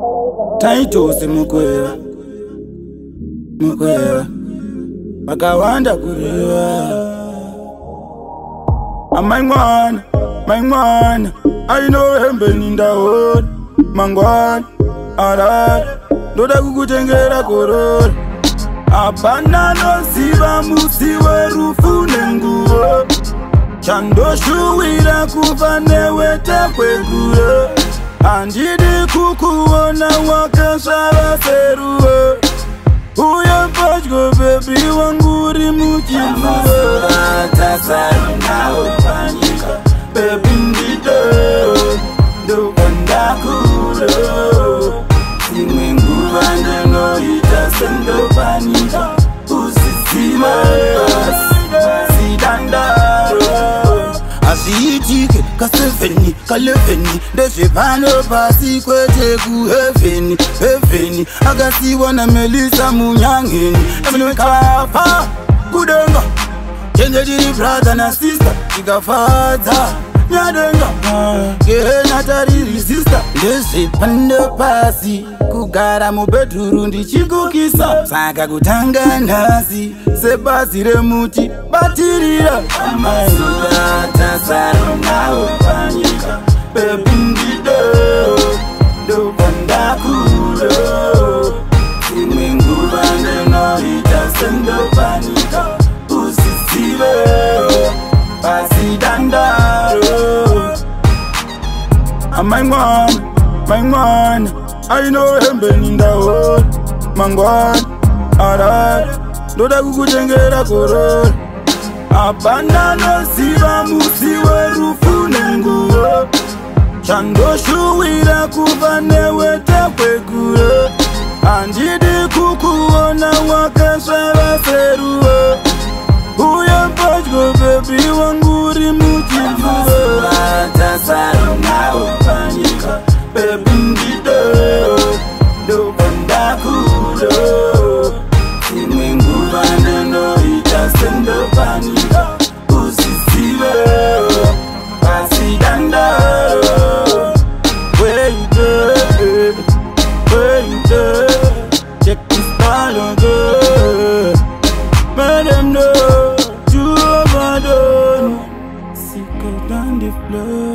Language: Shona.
taitose mukweva vakawanda kureva amai mwana ainohembeni ndaona mangwana arara ndoda kukutengera korora apana noziva musi werufu nenguvo chandoshuwira kuva newe takweguro handidi kukuona wakasvava seruvo uya padyo bebi wangu uri muchivuvo tasarunawo panyika bebi ndido ndokandakuro imwe nguva ndinoita sendopanyika usiziva sidandaro azviitike ka7 ka11 ndezvepano pasi kwete kuhevheni akasiwa namelisa munyangeni eminekafa kudenga tenge tiri brother na sister tikafadza nyadenga gehena tariri sister ndezvepano pasi kugara mubedhuru ndichikukisa saka kutanga nhasi sebazi remuti batirira amazuva tasarunawo panyika bebi ndido ndokandakuro imwe nguva ndinoita sendopanyika usizive pasidandaro amai mwana ainohembeni ndaona mangwana arara ndoda kukutengera korora apana noziva musi werufu nenguvo chandoshuwira kuva newe takweguro handidi kukuona wakasvava seruvo uya padyo bebi wangu uri muchivuvo tasarunawo panyika bebi ndido ndokandakuro imwe nguva ndinoita sendopanyika usizive pasidandaro where you go check this ball on good let them know you overdone sicker than the flood.